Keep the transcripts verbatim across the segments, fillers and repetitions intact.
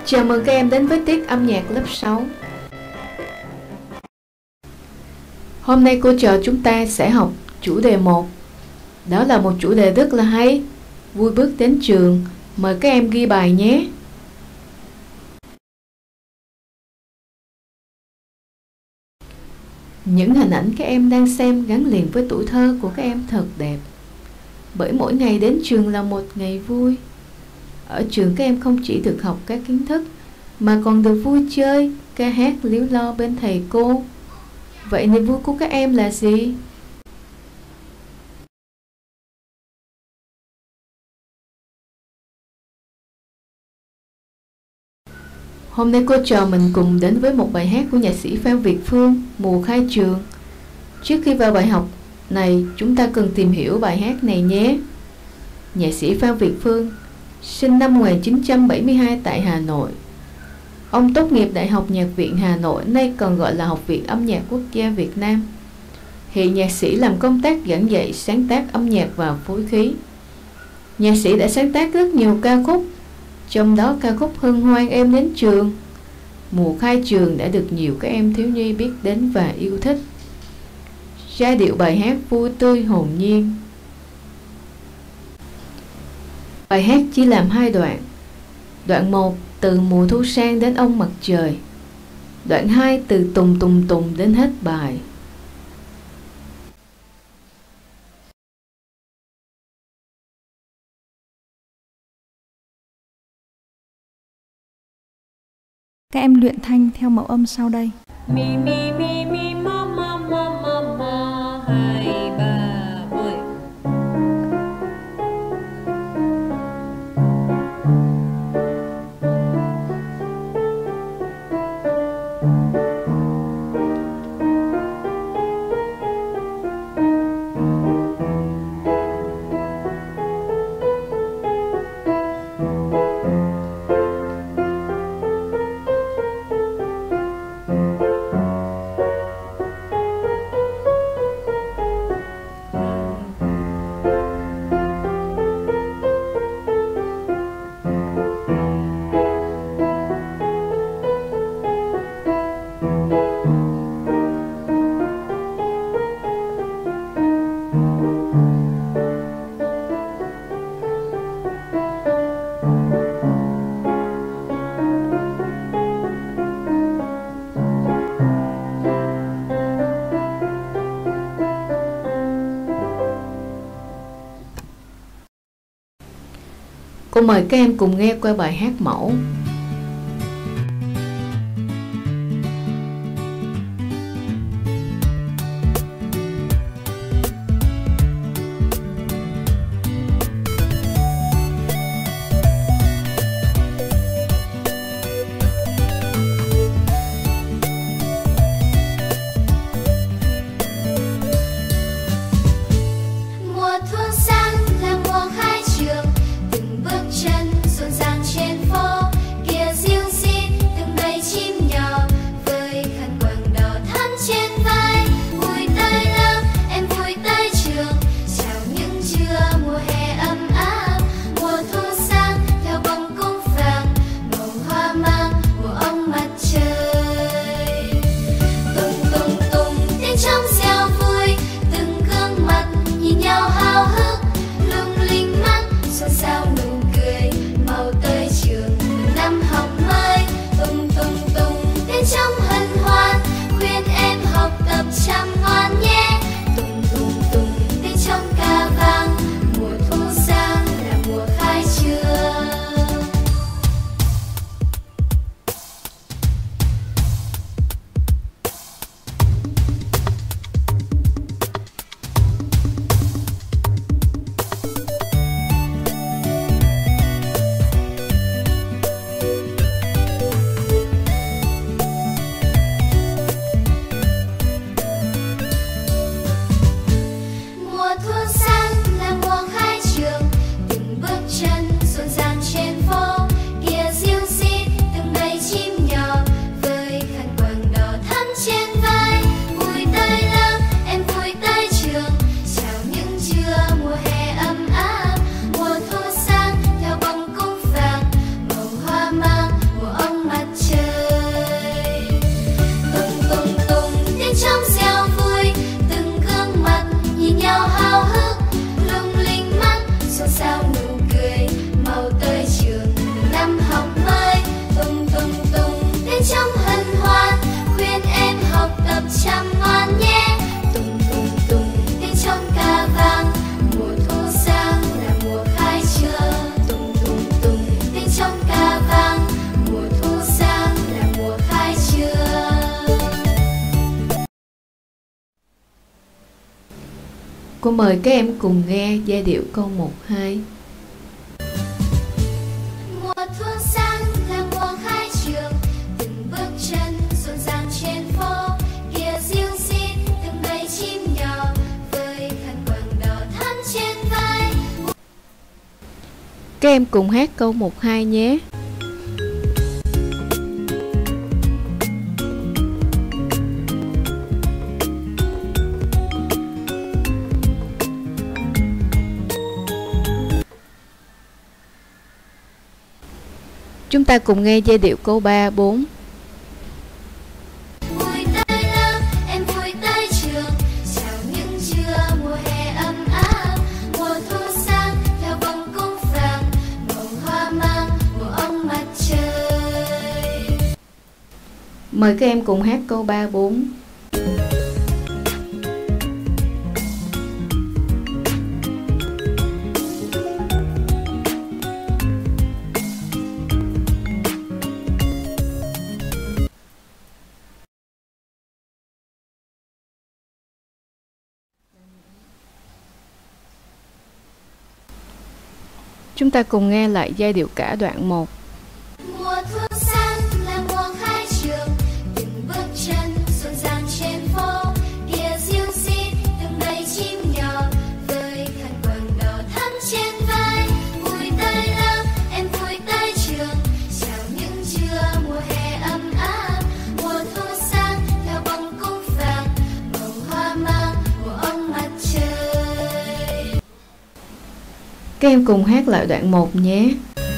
Chào mừng các em đến với tiết âm nhạc lớp sáu. Hôm nay cô trò chúng ta sẽ học chủ đề một. Đó là một chủ đề rất là hay. Vui bước đến trường. Mời các em ghi bài nhé. Những hình ảnh các em đang xem gắn liền với tuổi thơ của các em thật đẹp. Bởi mỗi ngày đến trường là một ngày vui. Ở trường các em không chỉ được học các kiến thức, mà còn được vui chơi, ca hát líu lo bên thầy cô. Vậy niềm vui của các em là gì? Hôm nay cô trò mình cùng đến với một bài hát của nhạc sĩ Phan Việt Phương, Mùa Khai Trường. Trước khi vào bài học này, chúng ta cần tìm hiểu bài hát này nhé. Nhạc sĩ Phan Việt Phương sinh năm một nghìn chín trăm bảy mươi hai tại Hà Nội. Ông tốt nghiệp Đại học Nhạc viện Hà Nội, nay còn gọi là Học viện Âm nhạc Quốc gia Việt Nam. Hiện nhạc sĩ làm công tác giảng dạy, sáng tác âm nhạc và phối khí. Nhạc sĩ đã sáng tác rất nhiều ca khúc, trong đó ca khúc Hân Hoan Em Đến Trường, Mùa Khai Trường đã được nhiều các em thiếu nhi biết đến và yêu thích. Giai điệu bài hát vui tươi hồn nhiên. Bài hát chia làm hai đoạn. Đoạn một từ mùa thu sang đến ông mặt trời. Đoạn hai từ tùng tùng tùng đến hết bài. Các em luyện thanh theo mẫu âm sau đây. Mi mi mi mi ma ma ma ma ma hai ba mươi. Cô mời các em cùng nghe qua bài hát mẫu. Mùa Cô mời các em cùng nghe giai điệu câu một hai. Mùa thu sang là mùa khai trường, từng bước chân rộn ràng trên phố, kia ríu rít từng bầy chim nhỏ với khăn quàng đỏ thắm trên vai. Các em cùng hát câu một hai nhé. Chúng ta cùng nghe giai điệu câu ba, bốn. Vui tới lớp, em vui tới trường, chào những trưa mùa hè ấm áp. Mùa thu sang theo vòng cung vàng, màu hoa mang mùa ông mặt trời. Mời các em cùng hát câu ba, bốn. Chúng ta cùng nghe lại giai điệu cả đoạn một. Mùa thu sang là mùa khai trường, từng bước chân rộn ràng trên phố, kia ríu rít từng bầy chim nhỏ với khăn quàng đỏ thắm trên vai. Vui tới lớp, em vui tới trường, chào những trưa mùa hè ấm áp. Mùa thu sang theo bóng cung vàng, màu hoa mang mùa ông mặt trời. Các em cùng hát lại đoạn một nhé.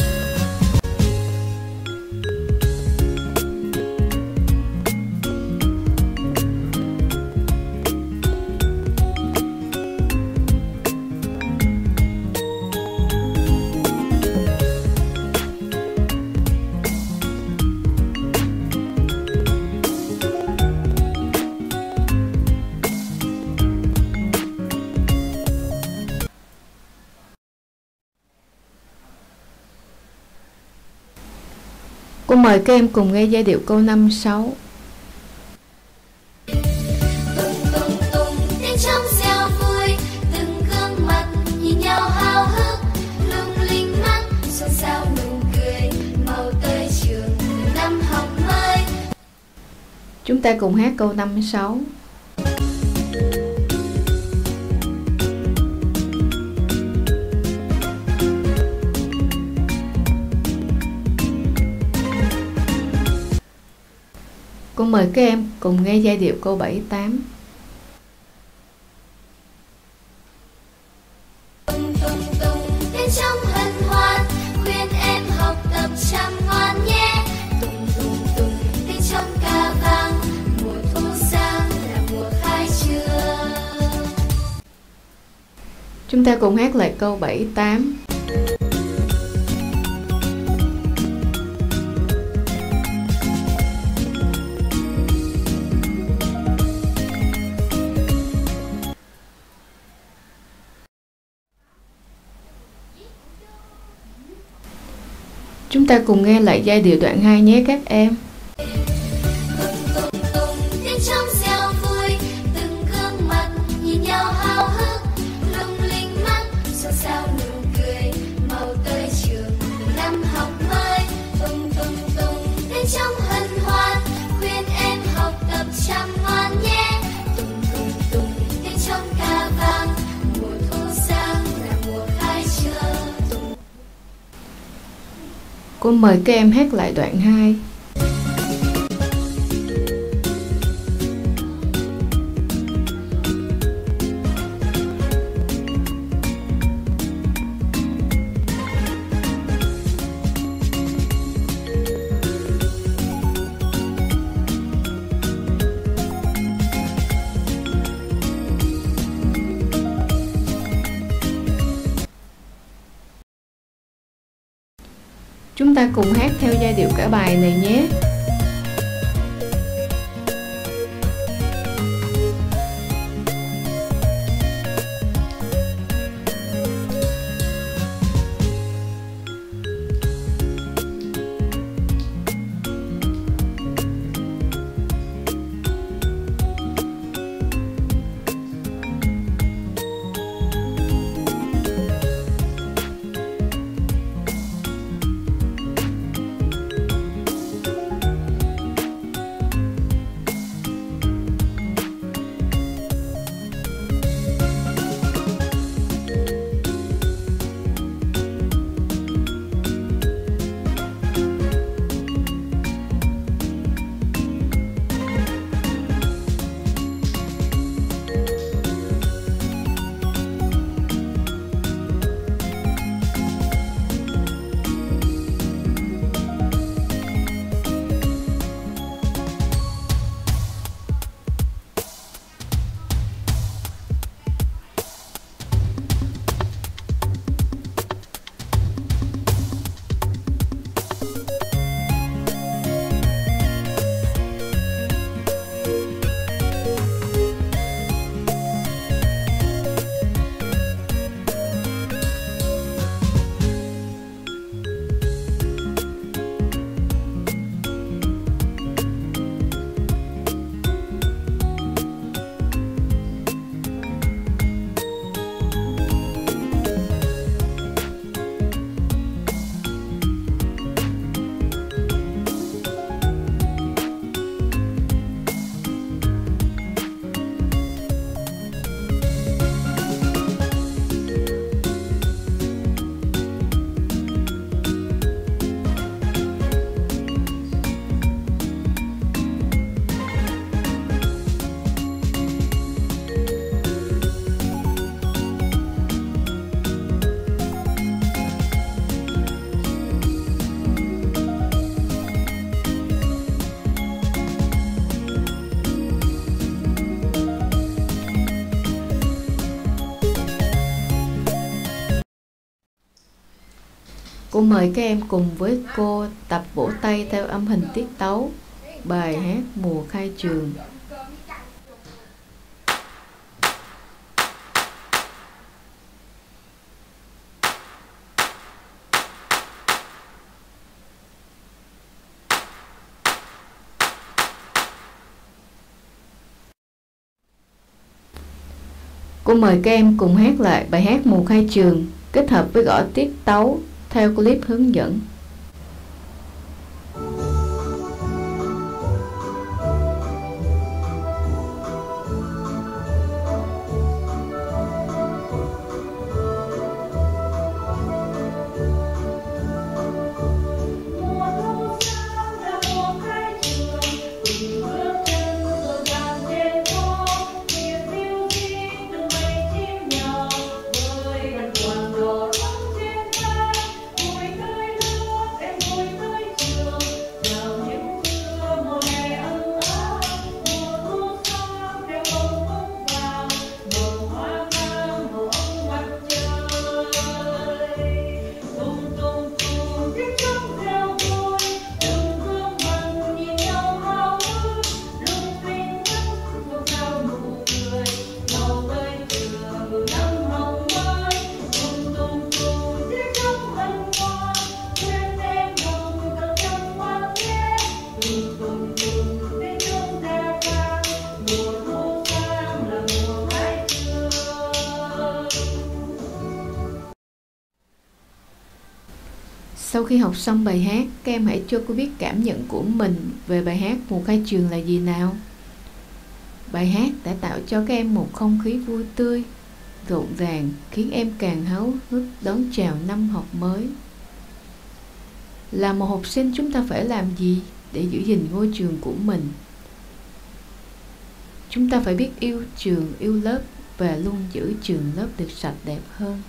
Cô mời các em cùng nghe giai điệu câu năm, sáu. Tung tung tung tiếng trống reo vui, từng gương mặt nhìn nhau háo hức, lung linh mắt xôn xao nụ cười, màu tới trường từng năm học mới. Chúng ta cùng hát câu năm, sáu. Cô mời các em cùng nghe giai điệu câu bảy, tám. Tung tung tung tiếng trống hân hoan, khuyên em học tập chăm ngoan nhé. Tung tung tung tiếng trống ca vang, mùa thu sang là mùa khai trường. Chúng ta cùng hát lại câu bảy, tám. Chúng ta cùng nghe lại giai điệu đoạn hai nhé các em. Tung tung tung tiếng trống reo vui, từng gương mặt nhìn nhau háo hức, lung linh mắt xôn xao nụ cười, màu tới trường từng năm học mới. Tung tung tung tiếng trống hân hoan, khuyên em học tập chăm ngoan nhé. Tung tung tung tiếng trống ca vang, mùa thu sang là mùa khai trường. Cô mời các em hát lại đoạn hai. Chúng ta cùng hát theo giai điệu cả bài này nhé. Cô mời các em cùng với cô tập vỗ tay theo âm hình tiết tấu bài hát Mùa Khai Trường. Cô mời các em cùng hát lại bài hát Mùa Khai Trường kết hợp với gõ tiết tấu theo clip hướng dẫn. Sau khi học xong bài hát, các em hãy cho cô biết cảm nhận của mình về bài hát Mùa Khai Trường là gì nào. Bài hát đã tạo cho các em một không khí vui tươi, rộn ràng, khiến em càng háo hức đón chào năm học mới. Là một học sinh, chúng ta phải làm gì để giữ gìn ngôi trường của mình? Chúng ta phải biết yêu trường, yêu lớp và luôn giữ trường lớp được sạch đẹp hơn.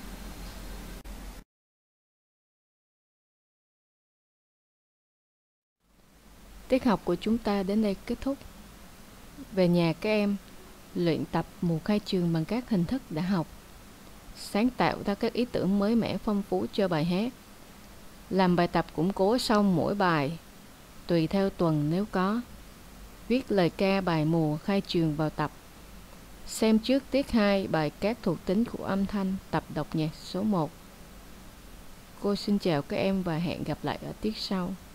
Tiết học của chúng ta đến đây kết thúc. Về nhà các em luyện tập Mùa Khai Trường bằng các hình thức đã học, sáng tạo ra các ý tưởng mới mẻ phong phú cho bài hát. Làm bài tập củng cố sau mỗi bài, tùy theo tuần nếu có. Viết lời ca bài Mùa Khai Trường vào tập. Xem trước tiết hai bài các thuộc tính của âm thanh, tập đọc nhạc số một. Cô xin chào các em và hẹn gặp lại ở tiết sau.